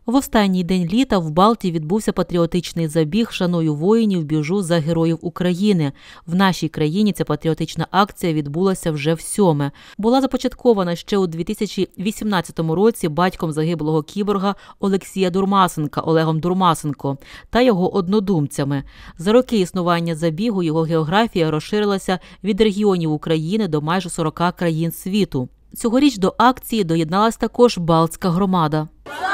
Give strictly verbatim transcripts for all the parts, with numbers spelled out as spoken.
В останній день літа в Балті відбувся патріотичний забіг «Шаную воїнів, біжу за героїв України». В нашій країні ця патріотична акція відбулася вже всьоме. Була започаткована ще у дві тисячі вісімнадцятому році батьком загиблого кіборга Олексія Дурмасенка Олегом Дурмасенко та його однодумцями. За роки існування забігу його географія розширилася від регіонів України до майже сорока країн світу. Цьогоріч до акції доєдналась також балтська громада.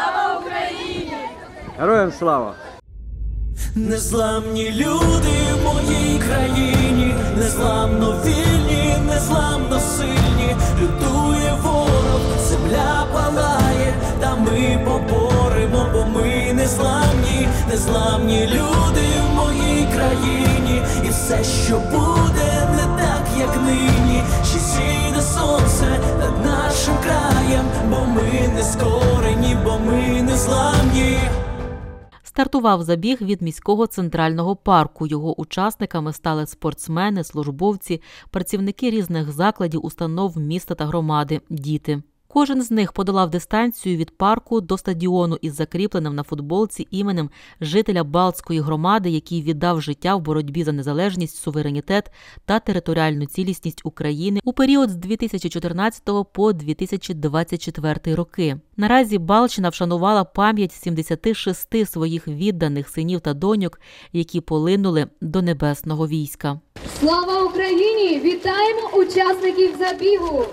Героям слава! Незламні люди в моїй країні, незламно вільні, незламно сильні. Лютує ворог, земля палає, та ми поборемо, бо ми незламні. Незламні люди в моїй країні, і все, що буде, не так, як нині. Ще сіде сонце над нашим краєм, бо ми не скорені, бо ми незламні. Стартував забіг від міського центрального парку. Його учасниками стали спортсмени, службовці, працівники різних закладів, установ міста та громади, діти. Кожен з них подолав дистанцію від парку до стадіону із закріпленим на футболці іменем жителя Балтської громади, який віддав життя в боротьбі за незалежність, суверенітет та територіальну цілісність України у період з дві тисячі чотирнадцятого по дві тисячі двадцять четвертий роки. Наразі Балтщина вшанувала пам'ять сімдесяти шести своїх відданих синів та доньок, які полинули до небесного війська. Слава Україні! Вітаємо учасників забігу!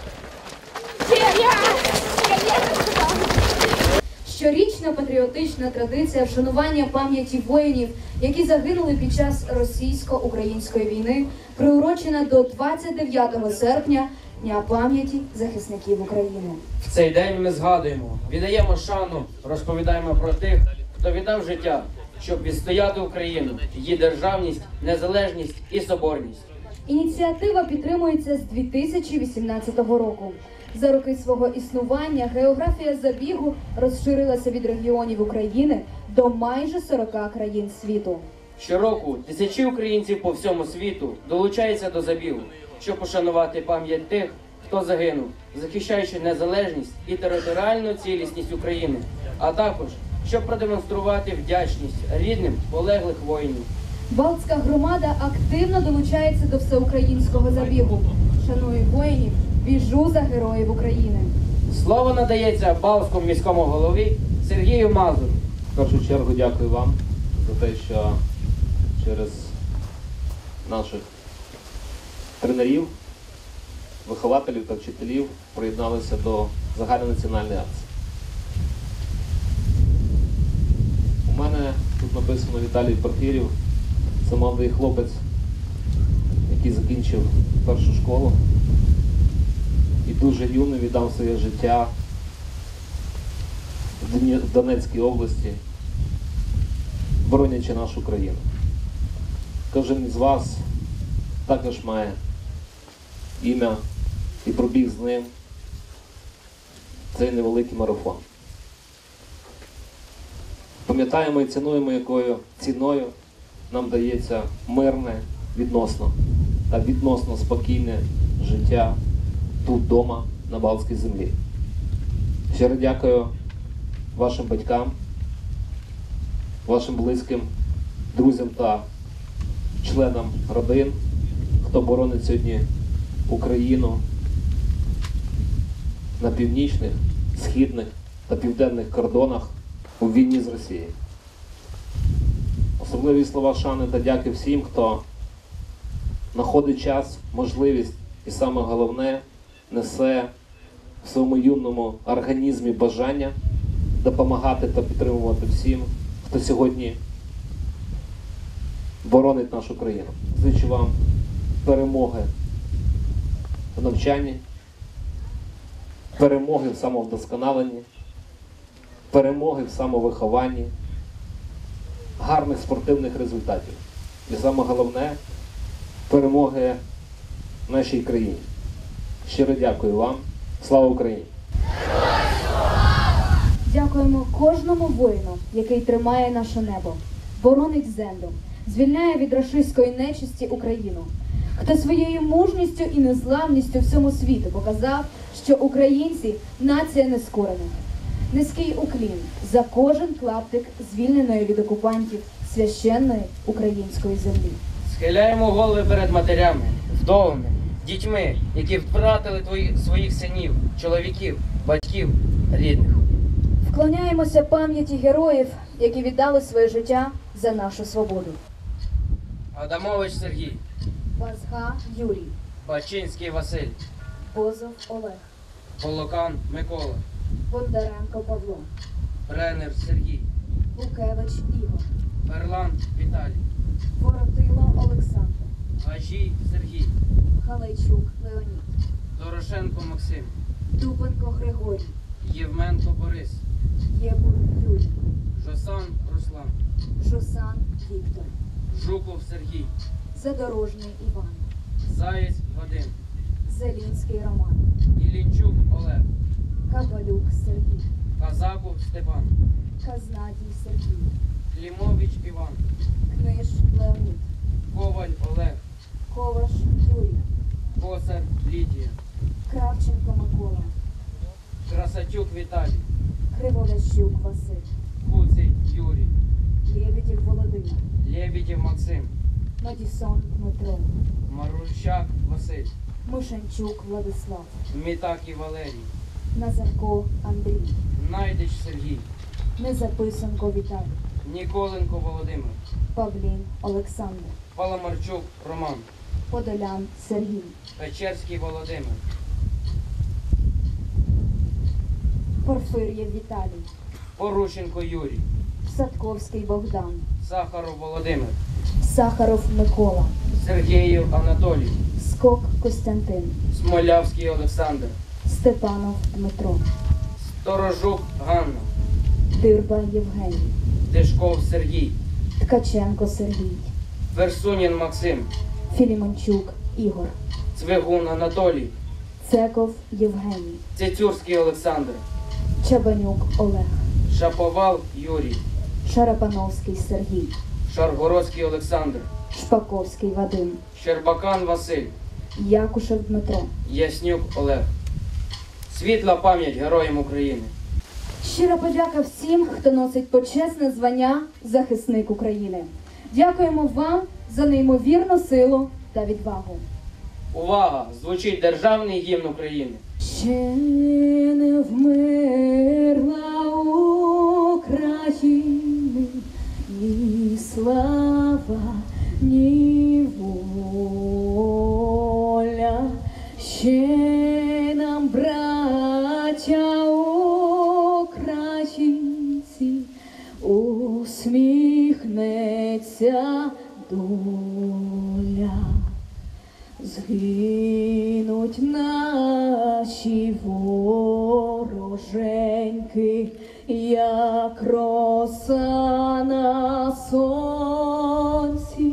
Щорічна патріотична традиція вшанування пам'яті воїнів, які загинули під час російсько-української війни, приурочена до двадцять дев'ятого серпня, Дня пам'яті захисників України. В цей день ми згадуємо, віддаємо шану, розповідаємо про тих, хто віддав життя, щоб відстояти Україну, її державність, незалежність і соборність. Ініціатива підтримується з дві тисячі вісімнадцятого року. За роки свого існування географія забігу розширилася від регіонів України до майже сорока країн світу. Щороку тисячі українців по всьому світу долучаються до забігу, щоб ушанувати пам'ять тих, хто загинув, захищаючи незалежність і територіальну цілісність України, а також, щоб продемонструвати вдячність рідним полеглих воїнів. Балтська громада активно долучається до всеукраїнського забігу. Шаную воїнів, біжу за героїв України. Слово надається Балтському міському голові Сергію Мазуру. В першу чергу дякую вам за те, що через наших тренерів, вихователів та вчителів приєдналися до загальнонаціональної акції. У мене тут написано Віталій Порфірів. Це молодий хлопець, який закінчив першу школу і дуже юно віддав своє життя в Донецькій області, боронячи нашу країну. Кожен із вас також має ім'я і пробіг з ним цей невеликий марафон. Пам'ятаємо і цінуємо, якою ціною нам дається мирне відносно та відносно спокійне життя тут вдома, на Балтській землі. Щиро дякую вашим батькам, вашим близьким, друзям та членам родин, хто боронить сьогодні Україну на північних, східних та південних кордонах у війні з Росією. Особливі слова шани та дяки всім, хто знаходить час, можливість і саме головне несе в своєму юному організмі бажання допомагати та підтримувати всім, хто сьогодні боронить нашу країну. Зичу вам перемоги в навчанні, перемоги в самовдосконаленні, перемоги в самовихованні, гарних спортивних результатів. І саме головне – перемоги в нашій країні. Щиро дякую вам. Слава Україні! Дякуємо кожному воїну, який тримає наше небо, боронить землю, звільняє від рашистської нечисті Україну, хто своєю мужністю і незламністю всьому світу показав, що українці – нація нескорених. Низький уклін за кожен клаптик звільненої від окупантів священної української землі. Схиляємо голови перед матерями, вдовами, дітьми, які втратили твої, своїх синів, чоловіків, батьків, рідних. Вклоняємося пам'яті героїв, які віддали своє життя за нашу свободу. Адамович Сергій, Вазга Юрій, Бачинський Василь, Бозов Олег, Волокан Микола, Бондаренко Павло, Бренер Сергій, Лукевич Ігор, Перлан Віталій, Воротило Олександр, Гажій Сергій, Галайчук Леонід, Дорошенко Максим, Дубенко Григорій, Євменко Борис, Єбур Юрій, Жосан Руслан, Жусан Віктор, Жуков Сергій, Задорожний Іван, Заєць Вадим, Зелінський Роман, Ілінчук Олег, Кабалюк Сергій, Казаков Степан, Казнадій Сергій, Клімович Іван, Книж Леонід, Коваль Олег, Коваш Юрій, Косар Лідія, Кравченко Микола, Красатюк Віталій, Криволещук Василь, Куций Юрій, Лєбедєв Володимир, Лєбідєв Максим, Мадісон Дмитро, Марущак Василь, Мишанчук Владислав, Мітакі Валерій, Назарко Андрій, Найдич Сергій, Незаписанко Віталій, Ніколенко Володимир, Павлін Олександр, Паламарчук Роман, Подолян Сергій, Печерський Володимир, Порфир'єв Віталій, Порушенко Юрій, Садковський Богдан, Сахаров Володимир, Сахаров Микола, Сергіїв Анатолій, Скок Костянтин, Смолявський Олександр, Степанов Дмитро, Сторожук Ганна, Дирба Євгеній, Тишков Сергій, Ткаченко Сергій, Версунін Максим, Філімончук Ігор, Цвигун Анатолій, Цеков Євгеній, Цицюрський Олександр, Чабанюк Олег, Шаповал Юрій, Шарапановський Сергій, Шаргородський Олександр, Шпаковський Вадим, Щербакан Василь, Якушев Дмитро. Яснюк Олег. Світла пам'ять героям України. Щира подяка всім, хто носить почесне звання захисник України. Дякуємо вам за неймовірну силу та відвагу. Увага! Звучить державний гімн України. Ще не вмерла України ні слава, ні воля. Ще нам, браття українці, усміхнеться доля. Згинуть наші вороженьки, як роса на сонці.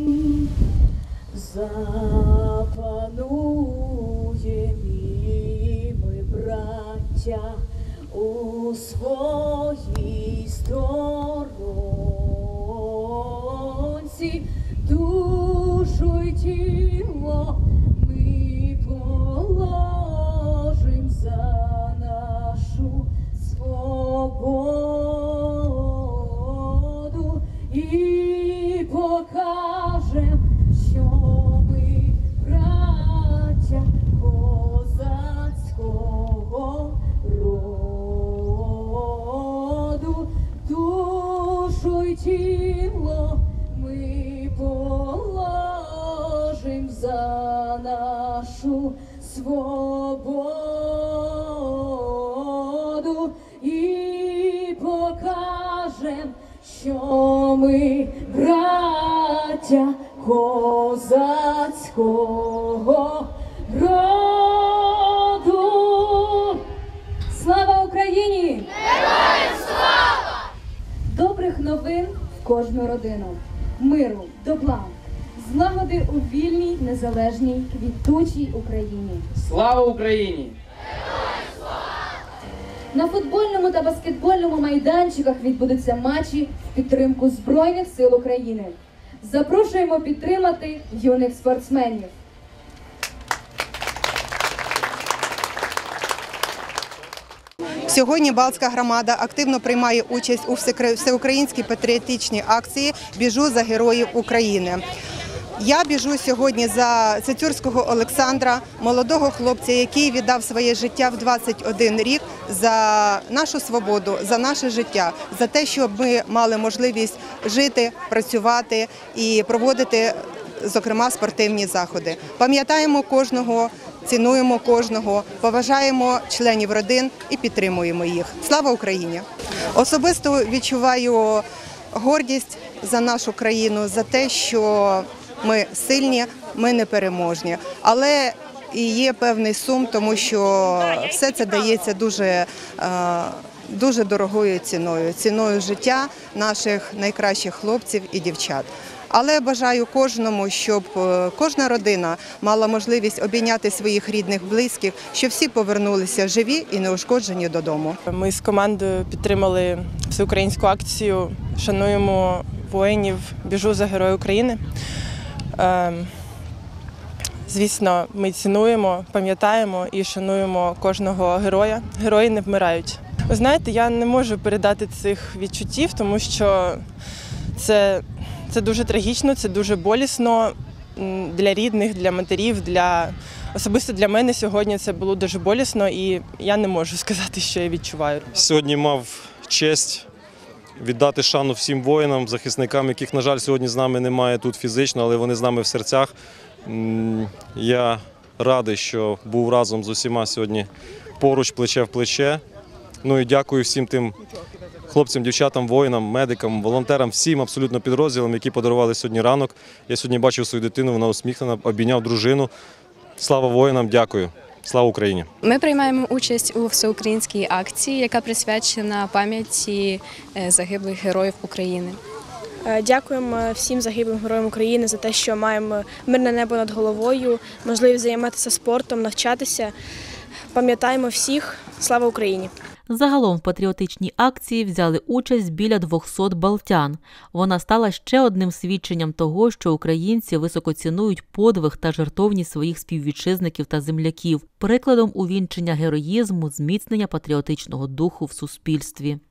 Запануєм і ми, браття, у своїй сторонці. Душу й тіло ми положим за нашу свободу і покажем, що ми браття козацького роду. Душу й тіло ми положим за нашу свободу і покажем, що ми браття козацького роду. Слава Україні! Героям слава! Добрих новин в кожну родину, миру, добла, злагоди у вільній, незалежній, квітучій Україні. Слава Україні! На футбольному та баскетбольному майданчиках відбудуться матчі в підтримку Збройних сил України. Запрошуємо підтримати юних спортсменів. Сьогодні Балтська громада активно приймає участь у всеукраїнській патріотичній акції «Біжу за героїв України». Я біжу сьогодні за Цицюрського Олександра, молодого хлопця, який віддав своє життя в двадцять один рік за нашу свободу, за наше життя, за те, щоб ми мали можливість жити, працювати і проводити, зокрема, спортивні заходи. Пам'ятаємо кожного, цінуємо кожного, поважаємо членів родин і підтримуємо їх. Слава Україні! Особисто відчуваю гордість за нашу країну, за те, що ми сильні, ми непереможні. Але і є певний сум, тому що все це дається дуже, дуже дорогою ціною, ціною життя наших найкращих хлопців і дівчат. Але бажаю кожному, щоб кожна родина мала можливість обійняти своїх рідних, близьких, щоб всі повернулися живі і неушкоджені додому. Ми з командою підтримали всеукраїнську акцію «Шануємо воїнів, біжу за героїв України». Звісно, ми цінуємо, пам'ятаємо і шануємо кожного героя. Герої не вмирають. Ви знаєте, я не можу передати цих відчуттів, тому що це, це дуже трагічно, це дуже болісно для рідних, для матерів, для... особисто для мене сьогодні це було дуже болісно і я не можу сказати, що я відчуваю. Сьогодні мав честь віддати шану всім воїнам, захисникам, яких, на жаль, сьогодні з нами немає тут фізично, але вони з нами в серцях. Я радий, що був разом з усіма сьогодні поруч, плече в плече. Ну і дякую всім тим хлопцям, дівчатам, воїнам, медикам, волонтерам, всім абсолютно підрозділам, які подарували сьогодні ранок. Я сьогодні бачив свою дитину, вона усміхнена, обійняв дружину. Слава воїнам, дякую. Слава Україні! Ми приймаємо участь у всеукраїнській акції, яка присвячена пам'яті загиблих героїв України. Дякуємо всім загиблим героям України за те, що маємо мирне небо над головою, можливість займатися спортом, навчатися. Пам'ятаємо всіх. Слава Україні! Загалом в патріотичній акції взяли участь біля двохсот балтян. Вона стала ще одним свідченням того, що українці високо цінують подвиг та жертовність своїх співвітчизників та земляків, прикладом увінчення героїзму, зміцнення патріотичного духу в суспільстві.